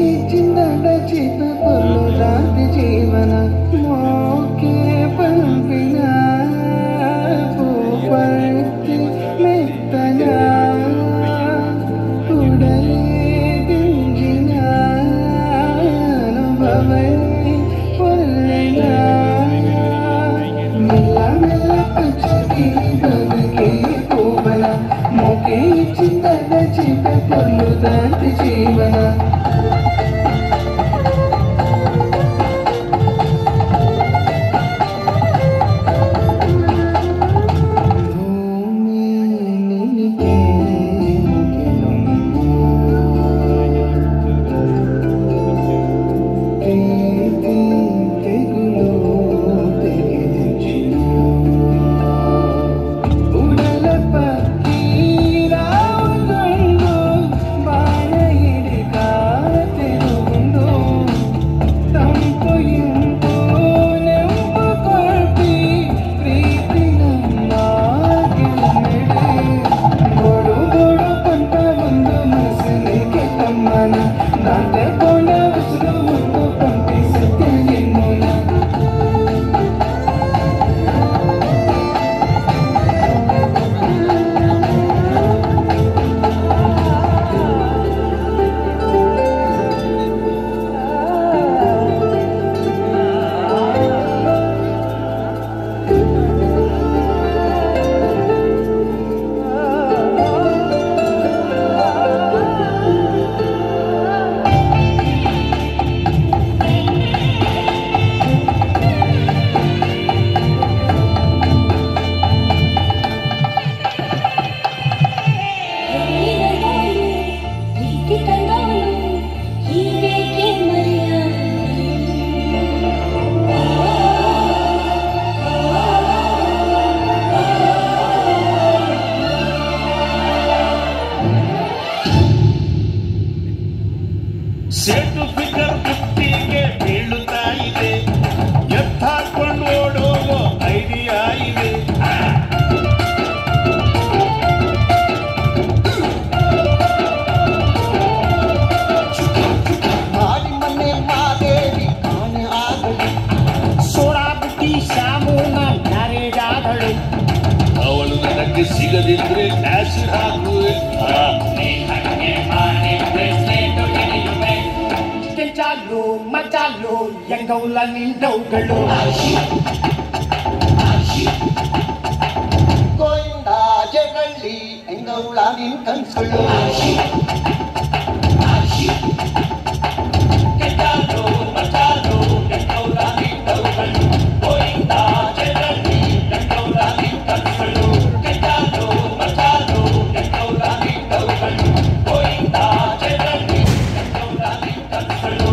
ಚಿನ್ನದ ಚಿತ್ತ ಪೊಲ್ಲುದಾದ ಜೀವನ ಮೋಕೆ ಪಂಪಿನ ಪೂಪರ್ತಿ ಮೆತ್ತನ ಕುಡಲೇ ದಿಂಜಿನ ಅನುಭವೈ ಪೊಲ್ಲೆನ ಮೆಲ್ಲ ಮೆಲ್ಲ ಪಚ್ಚಗಿ ಬದುಕೆ ಪೂವನ ಮೋಕೆ ಚಿನ್ನದ ಚಿತ್ತ ಪೊಲ್ಲುದಾದ ಜೀವನ ಸೆಟ್ಟು ಫಿಗರ್ ಬುಟ್ಟಿಗೆ ಬೀಳುತ್ತಾ ಇದೆ ಎತ್ತಾಕೊಂಡು ಓಡೋಗೋ ಐಡಿಯಾ ಇದೆ ಮಾಡಿ ಮನೆ ಮಾದೇವಿ ಕಾಣೆ ಆಗಲಿ ಸೋಡಾ ಬುಟ್ಟಿ ಶಾಮೂನ ಮ್ಯಾರೇಜ್ ಆದಳು ಅವಳು ನನಗೆ ಸಿಗದಿದ್ರೆ ಆಸಿಡ್ ಹಾಕುವೆ ಚಾಲು ಮಚಾಲು ಎಂಗೌಲ ನಿಂದವುಗಳು ಗೋವಿಂದ ಜಗಳ್ಳಿ ಎಂಗೌಳ ನಿನ್ ಕನ್ಸುಳು Thank you.